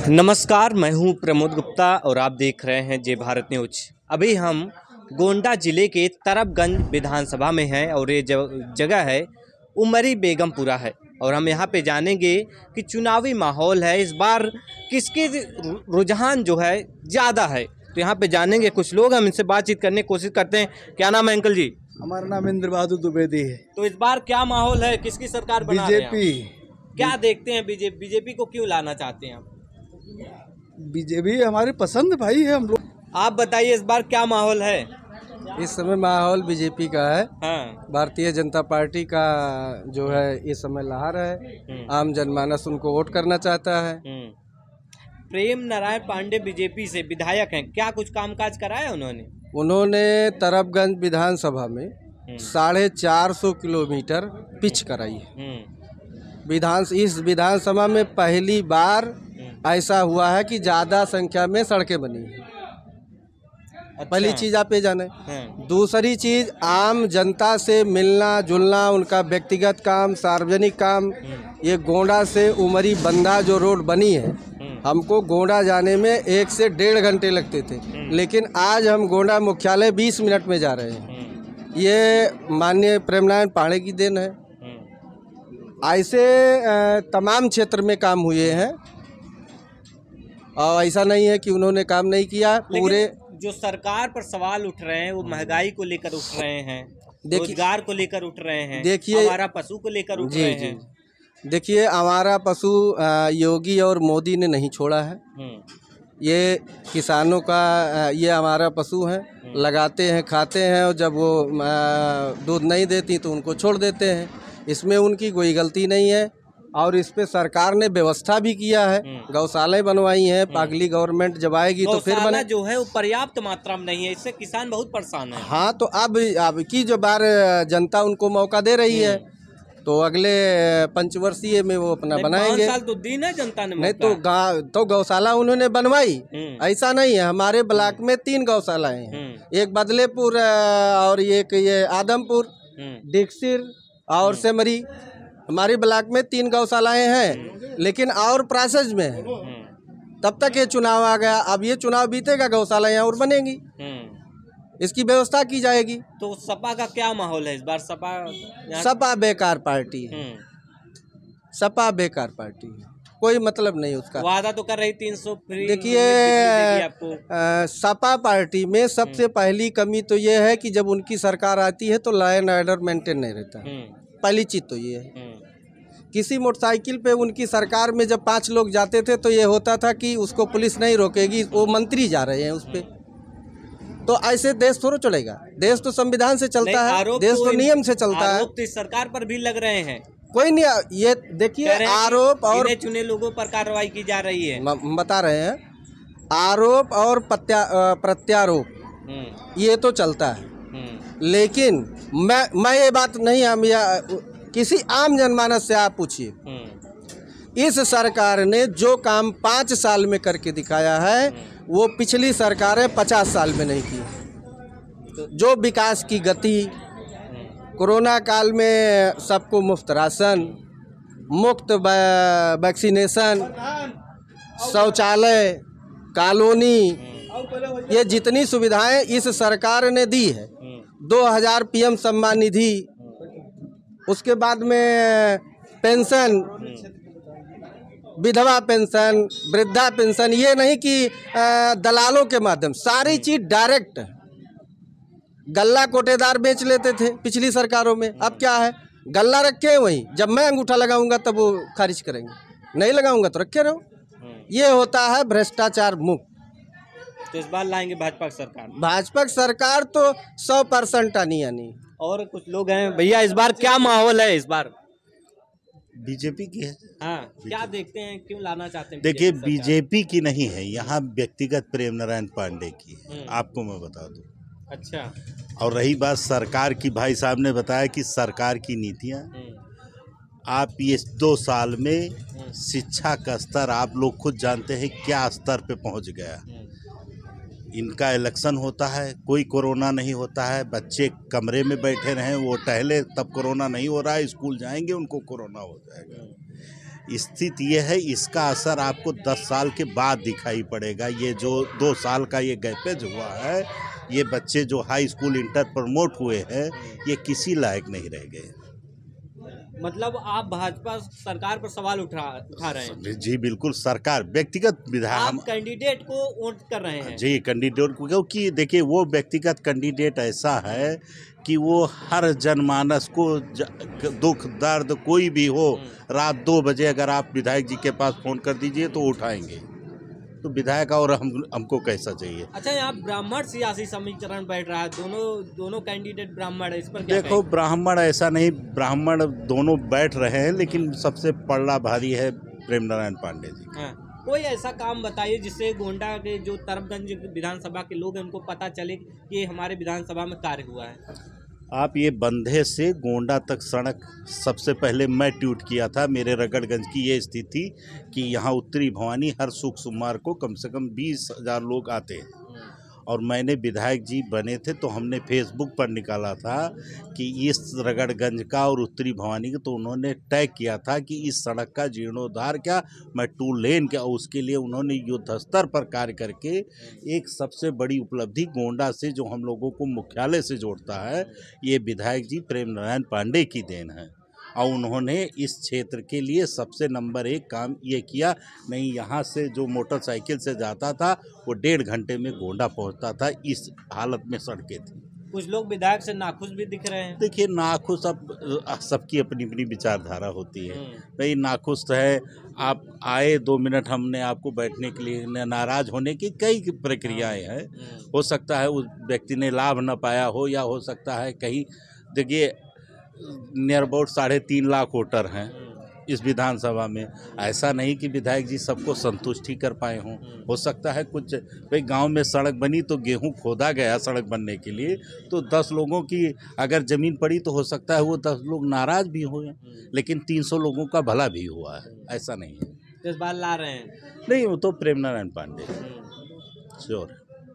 नमस्कार, मैं हूं प्रमोद गुप्ता और आप देख रहे हैं जय भारत न्यूज। अभी हम गोंडा जिले के तरबगंज विधानसभा में हैं और ये जगह है उमरी बेगमपुरा है और हम यहां पे जानेंगे कि चुनावी माहौल है, इस बार किसके रुझान जो है ज़्यादा है। तो यहां पे जानेंगे कुछ लोग, हम इनसे बातचीत करने की कोशिश करते हैं। क्या नाम है अंकल जी? हमारा नाम इंद्र बहादुर द्विवेदी है। तो इस बार क्या माहौल है, किसकी सरकार बना रहे हैं? बीजेपी। क्या देखते हैं बीजेपी को क्यों लाना चाहते हैं आप? बीजेपी हमारी पसंद भाई है हम लोग। आप बताइए इस बार क्या माहौल है? इस समय माहौल बीजेपी का है। हाँ। भारतीय जनता पार्टी का जो है इस समय लहर है। आम जनमानस उनको वोट करना चाहता है। प्रेम नारायण पांडे बीजेपी से विधायक हैं, क्या कुछ कामकाज कराया उन्होंने तरबगंज विधानसभा में 450 किलोमीटर पिच कराई है। इस विधानसभा में पहली बार ऐसा हुआ है कि ज़्यादा संख्या में सड़कें बनी हैं। अच्छा। पहली चीज़ आप ये जाने। दूसरी चीज़, आम जनता से मिलना जुलना, उनका व्यक्तिगत काम, सार्वजनिक काम। ये गोंडा से उमरी बंधा जो रोड बनी है, हमको गोंडा जाने में 1 से 1.5 घंटे लगते थे, लेकिन आज हम गोंडा मुख्यालय 20 मिनट में जा रहे हैं। ये माननीय प्रेम नारायण पांडे की देन है। ऐसे तमाम क्षेत्र में काम हुए हैं और ऐसा नहीं है कि उन्होंने काम नहीं किया। पूरे जो सरकार पर सवाल उठ रहे हैं वो महंगाई को लेकर उठ रहे हैं, रोजगार को लेकर उठ रहे हैं, देखिए आवारा पशु को लेकर उठ रहे हैं। देखिए, आवारा पशु योगी और मोदी ने नहीं छोड़ा है। ये किसानों का ये आवारा पशु हैं, लगाते हैं, खाते हैं और जब वो दूध नहीं देती तो उनको छोड़ देते हैं। इसमें उनकी कोई गलती नहीं है और इस पे सरकार ने व्यवस्था भी किया है। गौशालाएं बनवाई हैं। अगली गवर्नमेंट जब आएगी तो फिर बने। जो है वो पर्याप्त मात्रा में नहीं है, इससे किसान बहुत परेशान है। हाँ, तो अब की जो बार जनता उनको मौका दे रही है तो अगले पंचवर्षीय में वो अपना बनाएंगे। 5 साल तो दी है जनता ने। नहीं तो गौशाला उन्होंने बनवाई, ऐसा नहीं है। हमारे ब्लॉक में 3 गौशालाएं हैं, एक बदलेपुर और एक ये आदमपुर, डिक्सिर और सेमरी। हमारी ब्लॉक में 3 गौशालाएं हैं, लेकिन और प्रोसेस में है। तब तक ये चुनाव आ गया, अब ये चुनाव बीतेगा, गौशालाएं और बनेंगी, इसकी व्यवस्था की जाएगी। तो सपा का क्या माहौल है इस बार? सपा बेकार पार्टी है। सपा बेकार पार्टी है, कोई मतलब नहीं उसका। वादा तो कर रही 300 फ्री। देखिए, सपा पार्टी में सबसे पहली कमी तो ये है कि जब उनकी सरकार आती है तो लॉ एंड ऑर्डर मेंटेन नहीं रहता। पहली चीज तो ये है। किसी मोटरसाइकिल पे उनकी सरकार में जब 5 लोग जाते थे तो ये होता था कि उसको पुलिस नहीं रोकेगी, वो मंत्री जा रहे हैं उस पे। तो ऐसे देश थोड़ा चलेगा। देश तो संविधान से चलता है, देश तो नियम से चलता है। आरोप तो सरकार पर भी लग रहे हैं। कोई नहीं, ये देखिए, आरोप और चुने लोगों पर कार्रवाई की जा रही है। बता रहे हैं, आरोप और प्रत्यारोप ये तो चलता है। लेकिन मैं ये बात नहीं, हम किसी आम जनमानस से आप पूछिए, इस सरकार ने जो काम 5 साल में करके दिखाया है वो पिछली सरकारें 50 साल में नहीं की। जो विकास की गति, कोरोना काल में सबको मुफ्त राशन, मुफ्त वैक्सीनेशन, शौचालय, कॉलोनी, ये जितनी सुविधाएं इस सरकार ने दी है। 2000 PM सम्मान निधि, उसके बाद में पेंशन, विधवा पेंशन, वृद्धा पेंशन। ये नहीं कि दलालों के माध्यम, सारी चीज डायरेक्ट। गल्ला कोटेदार बेच लेते थे पिछली सरकारों में, अब क्या है, गल्ला रखे वहीं, जब मैं अंगूठा लगाऊंगा तब वो खारिज करेंगे, नहीं लगाऊंगा तो रखे रहो। ये होता है भ्रष्टाचार मुक्त। तो इस बार लाएंगे भाजपा की सरकार? भाजपा की सरकार तो 100% आनी। और कुछ लोग हैं भैया, इस बार क्या माहौल है? इस बार बीजेपी की है। हाँ, क्या देखते हैं, क्यों लाना चाहते हैं? देखिए, बीजेपी की नहीं है, यहाँ व्यक्तिगत प्रेम नारायण पांडे की है, आपको मैं बता दूं। अच्छा। और रही बात सरकार की, भाई साहब ने बताया कि सरकार की नीतियाँ, आप ये 2 साल में शिक्षा का स्तर आप लोग खुद जानते हैं क्या स्तर पे पहुँच गया। इनका इलेक्शन होता है, कोई कोरोना नहीं होता है, बच्चे कमरे में बैठे रहें, वो टहले तब कोरोना नहीं हो रहा है, स्कूल जाएंगे उनको कोरोना हो जाएगा। स्थिति ये है, इसका असर आपको 10 साल के बाद दिखाई पड़ेगा। ये जो 2 साल का ये गैपेज हुआ है, ये बच्चे जो हाई स्कूल इंटर प्रमोट हुए हैं, ये किसी लायक नहीं रह गए। मतलब आप भाजपा सरकार पर सवाल उठा रहे हैं? जी बिल्कुल, सरकार व्यक्तिगत विधायक, आप कैंडिडेट को वोट कर रहे हैं? जी कैंडिडेट को, क्योंकि देखिए वो व्यक्तिगत कैंडिडेट ऐसा है कि वो हर जनमानस को दुख दर्द कोई भी हो, रात 2 बजे अगर आप विधायक जी के पास फोन कर दीजिए तो उठाएंगे। तो विधायक और हमको कैसा चाहिए। अच्छा, यहाँ ब्राह्मण सियासी समीकरण बैठ रहा है, दोनों कैंडिडेट ब्राह्मण है, इस पर क्या देखो ब्राह्मण ऐसा नहीं, ब्राह्मण दोनों बैठ रहे हैं, लेकिन सबसे पल्ला भारी है प्रेम नारायण पांडे जी। हाँ। कोई ऐसा काम बताइए जिससे गोंडा के जो तरबगंज विधानसभा के लोग हैं उनको पता चले कि हमारे विधानसभा में कार्य हुआ है। आप ये बंधे से गोंडा तक सड़क सबसे पहले मैं ट्यूट किया था। मेरे रगड़गंज की ये स्थिति कि यहाँ उत्तरी भवानी हर शुक्र सोमवार को कम से कम 20,000 लोग आते हैं, और मैंने विधायक जी बने थे तो हमने फेसबुक पर निकाला था कि इस रगड़गंज का और उत्तरी भवानी का, तो उन्होंने टैग किया था कि इस सड़क का जीर्णोद्धार क्या, मैं 2 लेन क्या, उसके लिए उन्होंने युद्ध स्तर पर कार्य करके एक सबसे बड़ी उपलब्धि गोंडा से जो हम लोगों को मुख्यालय से जोड़ता है, ये विधायक जी प्रेम नारायण पांडे की देन है। और उन्होंने इस क्षेत्र के लिए सबसे नंबर 1 काम ये किया। नहीं, यहाँ से जो मोटरसाइकिल से जाता था वो 1.5 घंटे में गोंडा पहुँचता था, इस हालत में सड़कें थी। कुछ लोग विधायक से नाखुश भी दिख रहे हैं। देखिए नाखुश, अब सबकी अपनी अपनी विचारधारा होती है। भाई नाखुश है, आप आए 2 मिनट, हमने आपको बैठने के लिए, नाराज होने की कई प्रक्रियाएं हैं। हो सकता है उस व्यक्ति ने लाभ न पाया हो, या हो सकता है कहीं, देखिए नियर अबाउट 3.5 लाख वोटर हैं इस विधानसभा में। ऐसा नहीं कि विधायक जी सबको संतुष्टि कर पाए हों। हो सकता है कुछ, भाई गांव में सड़क बनी तो गेहूं खोदा गया सड़क बनने के लिए, तो 10 लोगों की अगर ज़मीन पड़ी तो हो सकता है वो 10 लोग नाराज़ भी हुए, लेकिन 300 लोगों का भला भी हुआ है। ऐसा नहीं है। इस बार ला रहे हैं? नहीं, वो तो प्रेम नारायण पांडे श्योर।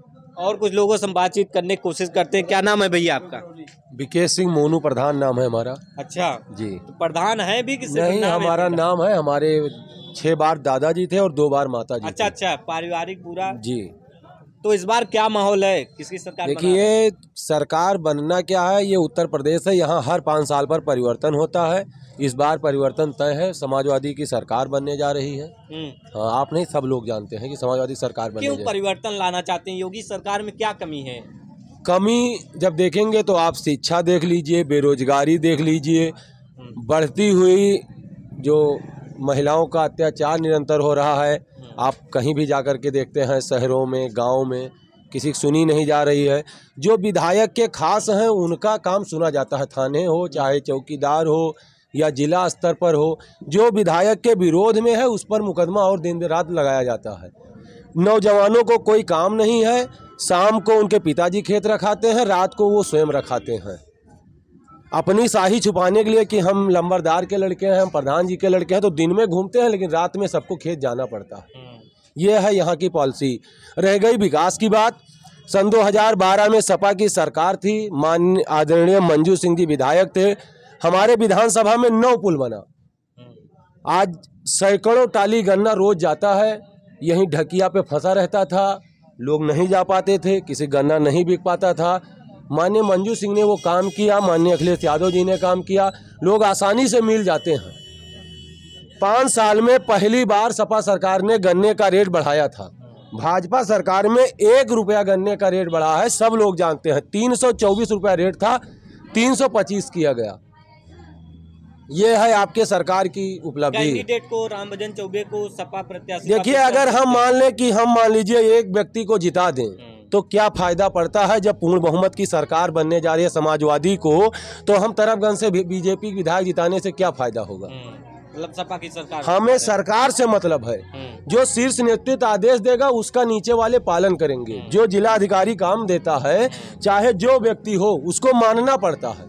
और कुछ लोगों से बातचीत करने की कोशिश करते हैं। क्या नाम है भैया आपका? विकेश सिंह मोनू प्रधान नाम है हमारा। अच्छा जी। तो प्रधान है भी कि सिर्फ नहीं, नाम है? हमारा नाम है, हमारे 6 बार दादाजी थे और 2 बार माता जी। अच्छा अच्छा, पारिवारिक पूरा। जी। तो इस बार क्या माहौल है, किसकी सरकार? देखिए सरकार बनना क्या है, ये उत्तर प्रदेश है, यहाँ हर 5 साल पर परिवर्तन होता है। इस बार परिवर्तन तय है, समाजवादी की सरकार बनने जा रही है। हाँ, आप नहीं, सब लोग जानते हैं कि समाजवादी सरकार बनने क्यों परिवर्तन लाना चाहते हैं? योगी सरकार में क्या कमी है? कमी जब देखेंगे तो आप शिक्षा देख लीजिए, बेरोजगारी देख लीजिए, बढ़ती हुई जो महिलाओं का अत्याचार निरंतर हो रहा है। आप कहीं भी जाकर के देखते हैं, शहरों में, गांव में, किसी की सुनी नहीं जा रही है। जो विधायक के खास हैं उनका काम सुना जाता है, थाने हो चाहे चौकीदार हो या जिला स्तर पर हो। जो विधायक के विरोध में है उस पर मुकदमा और दिन रात लगाया जाता है। नौजवानों को कोई काम नहीं है, शाम को उनके पिताजी खेत रखाते हैं, रात को वो स्वयं रखाते हैं अपनी शाही छुपाने के लिए कि हम लंबरदार के लड़के हैं, हम प्रधान जी के लड़के हैं। तो दिन में घूमते हैं लेकिन रात में सबको खेत जाना पड़ता है। ये है यहाँ की पॉलिसी। रह गई विकास की बात, सन 2012 में सपा की सरकार थी, माननीय आदरणीय मंजू सिंह जी विधायक थे। हमारे विधानसभा में 9 पुल बना। आज सैकड़ों टाली गन्ना रोज जाता है, यहीं ढकिया पे फंसा रहता था, लोग नहीं जा पाते थे, किसी गन्ना नहीं बिक पाता था। माननीय मंजू सिंह ने वो काम किया, माननीय अखिलेश यादव जी ने काम किया, लोग आसानी से मिल जाते हैं। 5 साल में पहली बार सपा सरकार ने गन्ने का रेट बढ़ाया था। भाजपा सरकार में 1 रुपया गन्ने का रेट बढ़ा है, सब लोग जानते हैं। 324 रुपया रेट था, 325 किया गया। ये है आपके सरकार की उपलब्धि। कैंडिडेट को, राम भजन चौबे को सपा प्रत्याशी, देखिए अगर हम मान लें कि हम मान लीजिए एक व्यक्ति को जिता दें तो क्या फायदा पड़ता है? जब पूर्ण बहुमत की सरकार बनने जा रही है समाजवादी को, तो हम तरफगंज से बीजेपी विधायक जिताने से क्या फायदा होगा? मतलब सपा की सरकार, हमें सरकार से मतलब है। जो शीर्ष नेतृत्व आदेश देगा उसका नीचे वाले पालन करेंगे। जो जिला अधिकारी काम देता है, चाहे जो व्यक्ति हो, उसको मानना पड़ता है।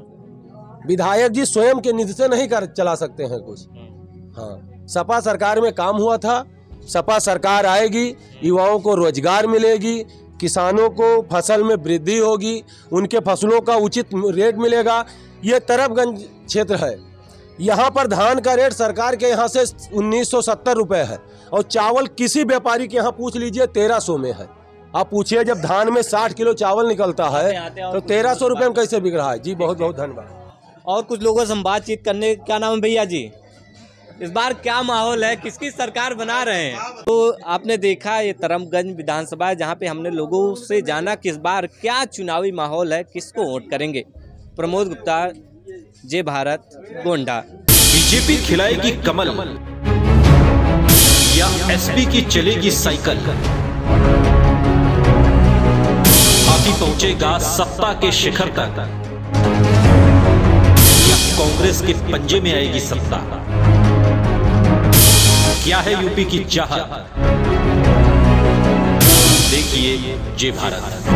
विधायक जी स्वयं के निधि से नहीं चला सकते हैं कुछ। हाँ, सपा सरकार में काम हुआ था, सपा सरकार आएगी, युवाओं को रोजगार मिलेगी, किसानों को फसल में वृद्धि होगी, उनके फसलों का उचित रेट मिलेगा। ये तरफगंज क्षेत्र है, यहाँ पर धान का रेट सरकार के यहाँ से 1970 रुपये है और चावल किसी व्यापारी के यहाँ पूछ लीजिए 1300 में है। आप पूछिए जब धान में 60 किलो चावल निकलता है तो 1300 रुपये में कैसे बिक रहा है। जी बहुत बहुत धन्यवाद। और कुछ लोगों से हम बातचीत करने, क्या नाम है भैया जी? इस बार क्या माहौल है, किसकी सरकार बना रहे हैं? तो आपने देखा ये तरमगंज विधानसभा है जहाँ पे हमने लोगों से जाना कि इस बार क्या चुनावी माहौल है, किसको वोट करेंगे। प्रमोद गुप्ता, जय भारत, गोंडा। बीजेपी खिलाएगी कमल या एसपी की चलेगी साइकिल, पार्टी पहुंचेगा सत्ता के शिखर तक या कांग्रेस के पंजे में आएगी सत्ता। क्या है यूपी की चाहत, देखिए जय भारत।